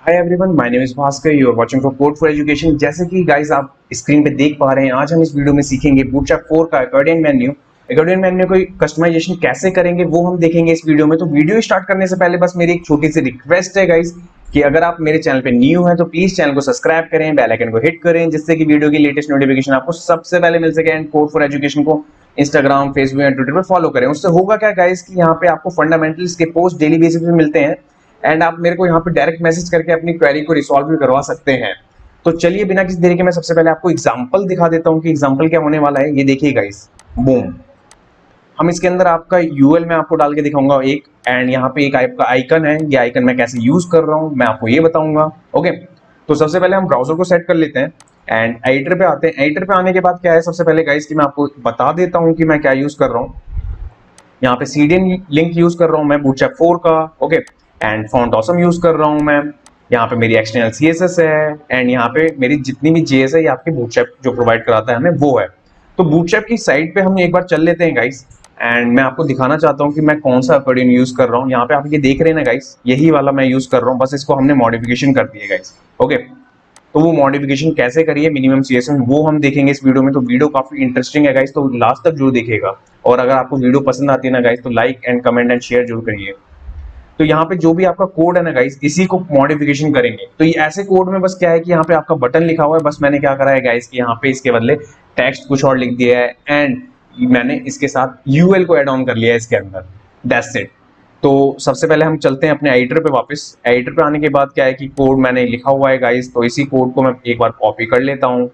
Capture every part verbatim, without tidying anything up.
Hi everyone, my name is Bhaskar. You are watching for code for education. जैसे कि guys आप screen पे देख पा रहे हैं, आज हम इस वीडियो में सीखेंगे बूटस्ट्रैप फोर का अकॉर्डिंग मेन्यू। अकॉर्डिंग मेन्यू को कस्टमाइजेशन कैसे करेंगे वो हम देखेंगे इस वीडियो में। तो वीडियो स्टार्ट करने से पहले बस मेरी एक छोटी सी रिक्वेस्ट है गाइस कि अगर आप मेरे चैनल पे न्यू हैं तो प्लीज चैनल को सब्सक्राइब करें, बेल आइकन को हिट करें, जिससे कि वीडियो की लेटेस्ट नोटिफिकेशन आपको सबसे पहले मिल सके। एंड कोड फॉर एजुकेशन को इंस्टाग्राम, फेसबुक एंड ट्विटर पर फॉलो करें। उससे होगा क्या गाइस कि यहाँ पे आपको फंडामेंटल्स के पोस्ट डेली बेसिस पे मिलते हैं एंड आप मेरे को यहाँ पे डायरेक्ट मैसेज करके अपनी क्वेरी को रिसॉल्व भी करवा सकते हैं। तो चलिए बिना किसी देरी के मैं सबसे पहले आपको एग्जांपल दिखा देता हूँ कि एग्जांपल क्या होने वाला है। ये देखिए गाइस, बूम, हम इसके अंदर आपका यूएल में आपको डाल के दिखाऊंगा एक, एंड यहाँ पे एक आपका आइकन है। ये आइकन मैं कैसे यूज कर रहा हूँ मैं आपको ये बताऊंगा। ओके, तो सबसे पहले हम ब्राउजर को सेट कर लेते हैं एंड एडिटर पे आते हैं। एडिटर पे आने के बाद क्या है, सबसे पहले गाइस कि मैं आपको बता देता हूँ कि मैं क्या यूज कर रहा हूँ। यहाँ पे सीडीएन लिंक यूज कर रहा हूँ मैं बूटस्ट्रैप फोर का। Okay, and font awesome use कर रहा हूँ मैं। यहाँ पे मेरी एक्सटर्नल सीएसएस है एंड यहाँ पे मेरी जितनी भी जेएस है ये आपके बूटस्ट्रैप जो प्रोवाइड कराता है हमें वो है। तो बूटस्ट्रैप की साइट पे हम एक बार चल लेते हैं गाइस एंड मैं आपको दिखाना चाहता हूँ कि मैं कौन सा अकॉर्डिंग यूज कर रहा हूँ। यहाँ पे आप ये देख रहे हैं ना गाइस, यही वाला मैं यूज कर रहा हूँ, बस इसको हमने मॉडिफिकेशन कर दी है गाइस। ओके, तो वो मॉडिफिकेशन कैसे करिए मिनिमम सीएसएस वो हम देखेंगे इस वीडियो में। तो वीडियो काफी इंटरेस्टिंग है गाइस, तो लास्ट तक जरूर देखिएगा। और अगर आपको वीडियो पसंद आती है ना गाइस तो like and comment and share जरूर करिए। तो यहाँ पे जो भी आपका कोड है ना गाइस, इसी को मॉडिफिकेशन करेंगे। तो ये ऐसे कोड में बस क्या है कि यहाँ पे आपका बटन लिखा हुआ है, बस मैंने क्या करा है गाइस कि यहाँ पे इसके बदले टेक्स्ट कुछ और लिख दिया है एंड मैंने इसके साथ यूएल को ऐड ऑन कर लिया है इसके अंदर। That's it. तो सबसे पहले हम चलते हैं अपने एडिटर पे वापस। एडिटर पे आने के बाद क्या है कि कोड मैंने लिखा हुआ है गाइस, तो इसी कोड को मैं एक बार कॉपी कर लेता हूँ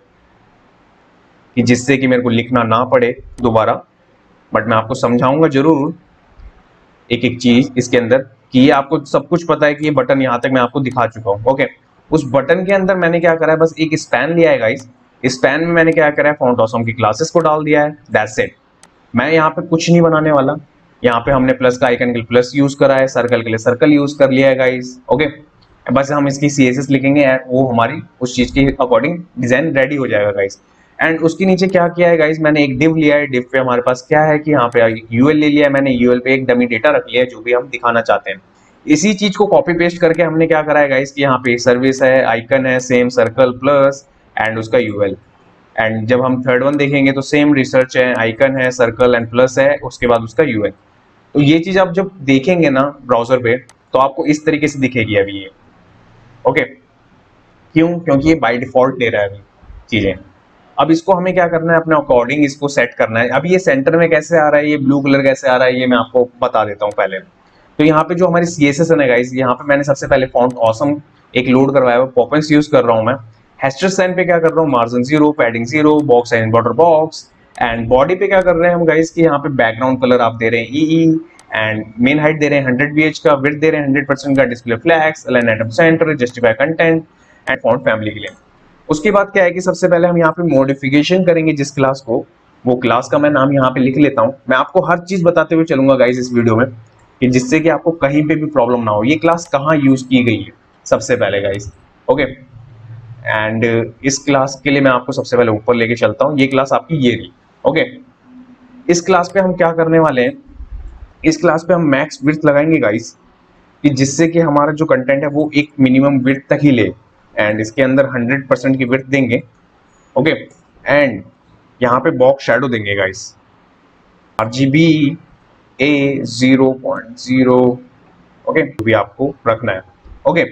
कि जिससे कि मेरे को लिखना ना पड़े दोबारा। बट मैं आपको समझाऊंगा जरूर एक एक चीज इसके अंदर कि ये आपको सब कुछ पता है कि ये बटन यहाँ तक मैं आपको दिखा चुका हूँ। ओके, उस बटन के अंदर मैंने क्या करा है, बस एक स्पैन लिया है गाइस। स्पैन में मैंने क्या करा है, फॉन्ट ऑसम की क्लासेस को डाल दिया है। That's it. मैं यहाँ पे कुछ नहीं बनाने वाला। यहाँ पे हमने प्लस का आइकन के लिए प्लस यूज करा है, सर्कल के लिए सर्कल यूज कर लिया है गाइस। ओके, बस हम इसकी सीएसएस लिखेंगे एंड वो हमारी उस चीज के अकॉर्डिंग डिजाइन रेडी हो जाएगा गाइस। एंड उसके नीचे क्या किया है गाइस, मैंने एक डिव लिया है। डिव पे हमारे पास क्या है कि यहाँ पे यूएल ले लिया है मैंने। यूएल पे एक डमी डेटा रख लिया है जो भी हम दिखाना चाहते हैं। इसी चीज को कॉपी पेस्ट करके हमने क्या करा है गाइस कि यहाँ पे सर्विस है, आइकन है, सेम सर्कल प्लस एंड उसका यूएल। एंड जब हम थर्ड वन देखेंगे तो सेम रिसर्च है, आइकन है, सर्कल एंड प्लस है, उसके बाद उसका यूएल। तो ये चीज आप जब देखेंगे ना ब्राउजर पे तो आपको इस तरीके से दिखेगी अभी ये। ओके, क्यों? क्योंकि ये बाय डिफॉल्ट ले रहा है अभी चीजें। अब इसको हमें क्या करना है, अपने अकॉर्डिंग इसको सेट करना है। अब ये सेंटर में कैसे आ रहा है, ये ब्लू कलर कैसे आ रहा है, ये मैं आपको बता देता हूँ पहले। तो यहाँ पे जो हमारी सीएसएस है ना गाइस, यहाँ पे मैंने सबसे पहले फॉन्ट ऑसम एक लोड करवाया हुआ, पॉपेंस यूज कर रहा हूँ मैं। हेस्टर साइन पे क्या कर रहा हूँ, margin zero, padding zero, box and border box. And body पे क्या कर रहे हैं हम गाइस कि यहाँ पे बैकग्राउंड कलर आप दे रहे हैं ई एंड मेन हाइट दे रहे हैं हंड्रेड बीएच का, विड्थ दे रहे हैं हंड्रेड परसेंट का, display flex, align items center, justify content and font family के लिए। उसके बाद क्या है कि सबसे पहले हम यहाँ पे मॉडिफिकेशन करेंगे जिस क्लास को, वो क्लास का मैं नाम यहाँ पे लिख लेता हूँ। मैं आपको हर चीज बताते हुए चलूंगा गाइस इस वीडियो में कि जिससे कि आपको कहीं पे भी प्रॉब्लम ना हो। ये क्लास कहाँ यूज की गई है सबसे पहले गाइस। ओके, एंड इस क्लास के लिए मैं आपको सबसे पहले ऊपर लेके चलता हूँ। ये क्लास आपकी ये रही। ओके, इस क्लास पे हम क्या करने वाले हैं, इस क्लास पे हम मैक्स विड्थ लगाएंगे गाइस कि जिससे कि हमारा जो कंटेंट है वो एक मिनिमम विड्थ तक ही ले एंड इसके अंदर हंड्रेड परसेंट की विड्थ देंगे। ओके, एंड यहाँ पे बॉक्स शैडो देंगे guys, RGB A zero point zero. Okay, भी आपको रखना है। ओके,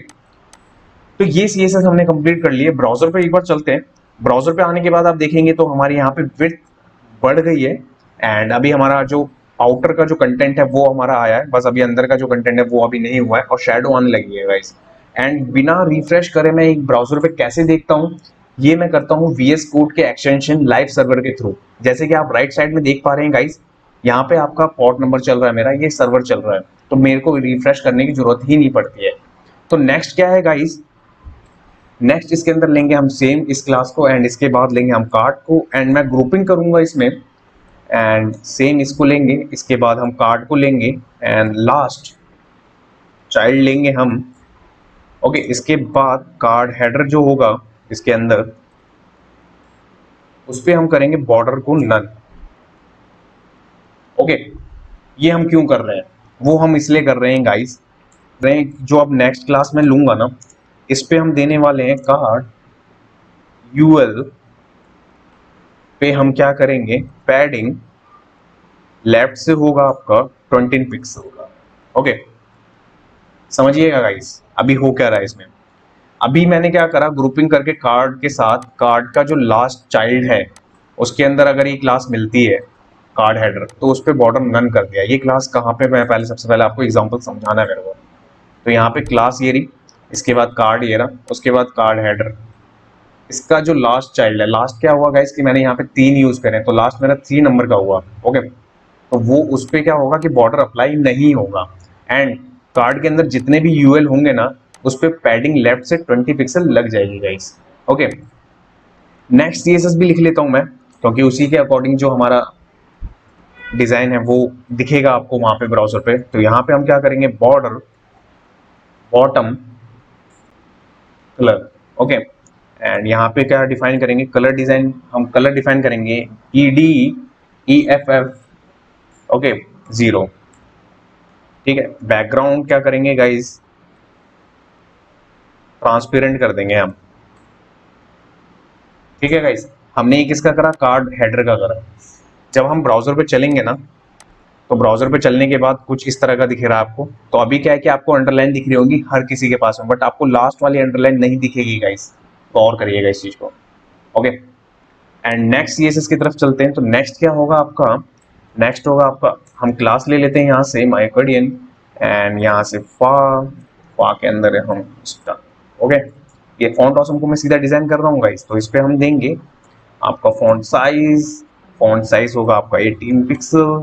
तो ये सीएसएस हमने कंप्लीट कर लिए। ब्राउजर पे एक बार चलते हैं। ब्राउजर पे आने के बाद आप देखेंगे तो हमारे यहाँ पे विड्थ बढ़ गई है एंड अभी हमारा जो आउटर का जो कंटेंट है वो हमारा आया है, बस अभी अंदर का जो कंटेंट है वो अभी नहीं हुआ है और शैडो आने लगी है गाइस। एंड बिना रिफ्रेश करे मैं एक ब्राउजर पे कैसे देखता हूँ, ये मैं करता हूँ वीएस कोड के एक्सटेंशन लाइव सर्वर के थ्रू। जैसे कि आप राइट साइड में देख पा रहे हैं गाइस, यहाँ पे आपका पोर्ट नंबर चल रहा है मेरा, ये सर्वर चल रहा है, तो मेरे को रिफ्रेश करने की जरूरत ही नहीं पड़ती है। तो नेक्स्ट क्या है गाइस, नेक्स्ट इसके अंदर लेंगे हम सेम इस क्लास को एंड इसके बाद लेंगे हम कार्ड को एंड मैं ग्रुपिंग करूंगा इसमें एंड सेम इसको लेंगे, इसके बाद हम कार्ड को लेंगे एंड लास्ट चाइल्ड लेंगे हम। ओके, इसके बाद कार्ड हेडर जो होगा इसके अंदर उस पे हम करेंगे बॉर्डर को नन। ओके, ये हम क्यों कर रहे हैं, वो हम इसलिए कर रहे हैं गाइस, जो अब नेक्स्ट क्लास में लूंगा ना इस पे हम देने वाले हैं कार्ड यूएल पे हम क्या करेंगे, पैडिंग लेफ्ट से होगा आपका ट्वेंटी पिक्सल का। ओके समझिएगा गाइस अभी हो क्या रहा है इसमें। अभी मैंने क्या करा, ग्रुपिंग करके कार्ड के साथ कार्ड का जो लास्ट चाइल्ड है उसके अंदर अगर ये क्लास मिलती है कार्ड हेडर तो उस पर बॉर्डर नन कर दिया। ये क्लास कहाँ पे, मैं पहले सबसे पहले आपको एग्जांपल समझाना है मेरे को। तो यहाँ पे क्लास ये रही, इसके बाद कार्ड ये रहा, उसके बाद कार्ड हेडर, इसका जो लास्ट चाइल्ड है, लास्ट क्या हुआ गाइस कि मैंने यहाँ पे तीन यूज करें तो लास्ट मेरा थ्री नंबर का हुआ। ओके तो वो उस पर क्या होगा कि बॉर्डर अप्लाई नहीं होगा एंड कार्ड के अंदर जितने भी यूएल होंगे ना उस पर पैडिंग लेफ्ट से ट्वेंटी पिक्सल लग जाएगी गाइस। ओके नेक्स्ट सीएसएस भी लिख लेता हूं मैं क्योंकि उसी के अकॉर्डिंग जो हमारा डिजाइन है वो दिखेगा आपको वहां पे ब्राउजर पे। तो यहाँ पे हम क्या करेंगे, border bottom colour. Okay and यहाँ पे क्या डिफाइन करेंगे, कलर डिजाइन हम कलर डिफाइन करेंगे E D E F F okay zero. ठीक है बैकग्राउंड क्या करेंगे गाइस, ट्रांसपेरेंट कर देंगे हम। ठीक है गाइस हमने ये किसका करा, कार्ड हेडर का करा। जब हम ब्राउजर पे चलेंगे ना तो ब्राउजर पे चलने के बाद कुछ इस तरह का दिख रहा है आपको। तो अभी क्या है कि आपको अंडरलाइन दिख रही होगी हर किसी के पास में, बट आपको लास्ट वाली अंडरलाइन नहीं दिखेगी गाइस, तो और करिएगा इस चीज को। ओके एंड नेक्स्ट सीएसएस की तरफ चलते हैं। तो नेक्स्ट क्या होगा आपका, नेक्स्ट होगा आपका, हम क्लास ले लेते हैं यहाँ से माइकोडियन एंड यहाँ से फा फा के अंदर है हम इसका। ओके ये फॉन्ट ऑसम को मैं सीधा डिजाइन कर रहा हूँ गाइस, तो इस पे हम देंगे आपका फॉन्ट साइज, फॉन्ट साइज होगा आपका एटीन पिक्सल।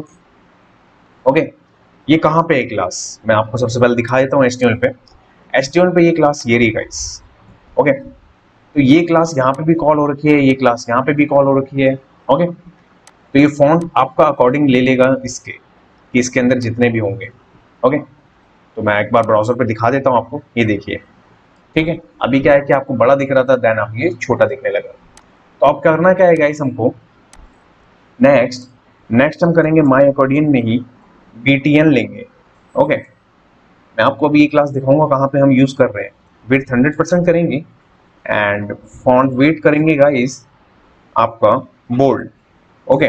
ओके ये कहाँ पे है क्लास, मैं आपको सबसे पहले दिखा देता हूँ एचटीएमएल पे। एचटीएमएल पे ये क्लास ये रही गाइस। ओके तो ये क्लास यहाँ पे भी कॉल हो रखी है, ये क्लास यहाँ पे भी कॉल हो रखी है। ओके तो ये फॉन्ट आपका अकॉर्डिंग ले लेगा इसके कि इसके अंदर जितने भी होंगे। ओके तो मैं एक बार ब्राउजर पे दिखा देता हूँ आपको, ये देखिए। ठीक है अभी क्या है कि आपको बड़ा दिख रहा था, देन आप ये छोटा दिखने लगा। तो अब करना क्या है गाइस हमको, नेक्स्ट नेक्स्ट हम करेंगे माई अकॉर्डियन में ही बीटीएन लेंगे। ओके मैं आपको अभी ये क्लास दिखाऊंगा कहाँ पे हम यूज कर रहे हैं। विड्थ हंड्रेड परसेंट करेंगे एंड फॉन्ट वेट करेंगे गाइस आपका बोल्ड। ओके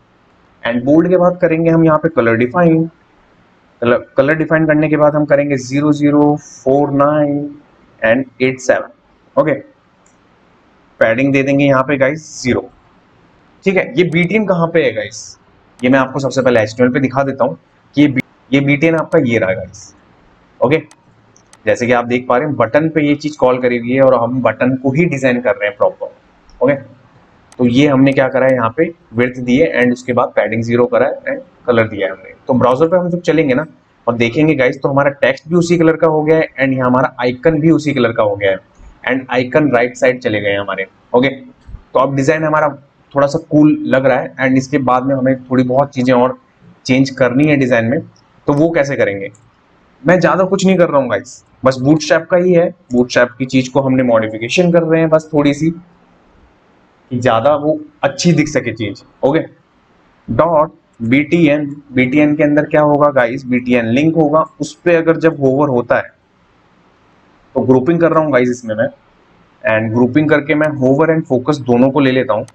एंड बोल्ड के बाद करेंगे हम यहाँ पे colour define. Colour colour define करने के बाद हम करेंगे zero zero four nine and eight seven. Okay padding दे देंगे यहाँ पे गाइस जीरो। ठीक है ये बीटीएन कहाँ पे है गाइस, ये मैं आपको सबसे पहले एचटीएमएल पे दिखा देता हूँ कि ये ये बीटीएन आपका ये रहा गाइस। ओके जैसे कि आप देख पा रहे हैं बटन पे ये चीज कॉल करी हुई है और हम बटन को ही डिजाइन कर रहे हैं प्रॉपर। ओके तो ये हमने क्या करा है, यहाँ पे विड्थ दी है एंड उसके बाद पैडिंग जीरो करा है एंड कलर दिया है हमने। तो ब्राउजर पे हम जब चलेंगे ना और देखेंगे गाइस तो हमारा टेक्स्ट भी उसी कलर का हो गया है एंड यहाँ हमारा आइकन भी उसी कलर का हो गया है एंड आइकन राइट साइड चले गए हमारे। ओके तो अब डिजाइन हमारा थोड़ा सा कूल लग रहा है एंड इसके बाद में हमें थोड़ी बहुत चीजें और चेंज करनी है डिजाइन में। तो वो कैसे करेंगे, मैं ज्यादा कुछ नहीं कर रहा हूँ गाइस, बस बूटस्ट्रैप का ही है। बूटस्ट्रैप की चीज को हमने मॉडिफिकेशन कर रहे हैं बस थोड़ी सी कि ज्यादा वो अच्छी दिख सके चीज। ओके डॉट बीटीएन, बीटीएन के अंदर क्या होगा गाइस, बीटीएन लिंक होगा, उस पे अगर जब होवर होता है तो ग्रुपिंग कर रहा हूँ गाइस इसमें मैं एंड ग्रुपिंग करके मैं होवर एंड फोकस दोनों को ले लेता हूँ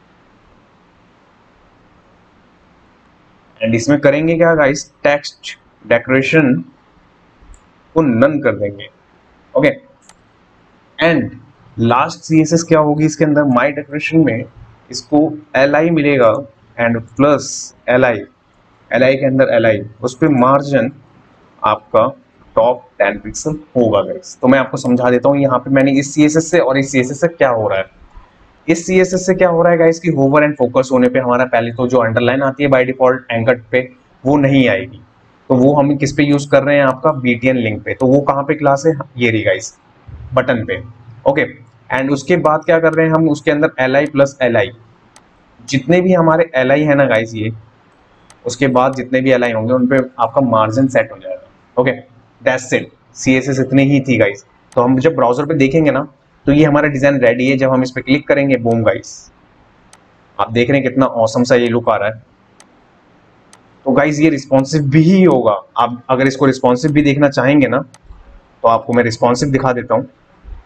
एंड इसमें करेंगे क्या गाइस, टेक्स्ट डेकोरेशन को नन कर देंगे। ओके एंड लास्ट सीएसएस क्या होगी इसके अंदर, माई डेकोरेशन में इसको एल आई मिलेगा and plus L I, L I के अंदर एल आई, उस पर मार्जिन आपका टॉप टेन पिक्सल होगा गाइस। तो मैं आपको समझा देता हूँ यहाँ पे मैंने इस सीएसएस से और इस सीएसएस से क्या हो रहा है। इस सीएसएस से क्या हो रहा है गाइस कि होवर एंड फोकस होने पे हमारा पहले तो जो अंडरलाइन आती है बाय डिफॉल्ट एंकर पे वो नहीं आएगी। तो वो हम किस पे यूज कर रहे हैं, आपका बीटीएन लिंक पे। तो वो कहाँ पे क्लास है, ये रही गाइस बटन पे। ओके एंड उसके बाद क्या कर रहे हैं हम, उसके अंदर L I plus L I, जितने भी हमारे एल आई है ना गाइस ये, उसके बाद जितने भी एल आई होंगे उन पे आपका मार्जिन सेट हो जाएगा। ओके दैट्स इट, सीएसएस इतनी ही थी गाइस। तो हम जब ब्राउजर पे देखेंगे ना तो ये हमारा डिजाइन रेडी है। जब हम इस पे क्लिक करेंगे बूम गाइस, आप देख रहे हैं कितना ऑसम सा ये लुक आ रहा है। तो गाइस ये रिस्पॉन्सिव भी होगा, आप अगर इसको रिस्पॉन्सिव भी देखना चाहेंगे ना तो आपको मैं रिस्पॉन्सिव दिखा देता हूँ।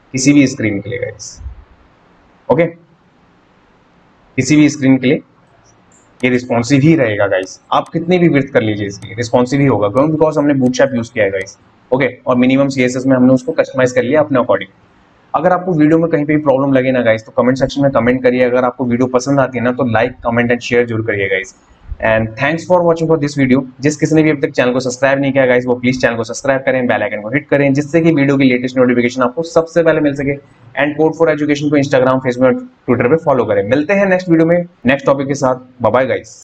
किसी भी स्क्रीन के लिए गाइस। ओके, किसी भी स्क्रीन के लिए ये रिस्पॉन्सिव ही रहेगा गाइस। आप कितनी भी विड्थ कर लीजिए इसकी, रिस्पॉन्सिव ही होगा। क्यों? बिकॉज हमने बूटस्ट्रैप यूज किया है गाइस। ओके, और मिनिमम सीएसएस में हमने उसको कस्टमाइज कर लिया अपने अकॉर्डिंग। अगर आपको वीडियो में कहीं पे भी प्रॉब्लम लगे ना गाइस, तो कमेंट सेक्शन में कमेंट करिए। अगर आपको वीडियो पसंद आती है ना, तो लाइक कमेंट एंड शेयर जरूर करिए guys. And thanks for watching for this video. जिस किसी ने भी अभी तक चैनल को सब्सक्राइब नहीं किया गाइस, वो प्लीज चैनल को सब्सक्राइब करें, बेल आइकन को हिट करें, जिससे कि वीडियो की लेटेस्ट नोटिफिकेशन आपको सबसे पहले मिल सके। एंड कोड फॉर एजुकेशन को इंस्टाग्राम, फेसबुक, ट्विटर पे फॉलो करें। मिलते हैं नेक्स्ट वीडियो में नेक्स्ट टॉपिक के साथ। Bye bye guys.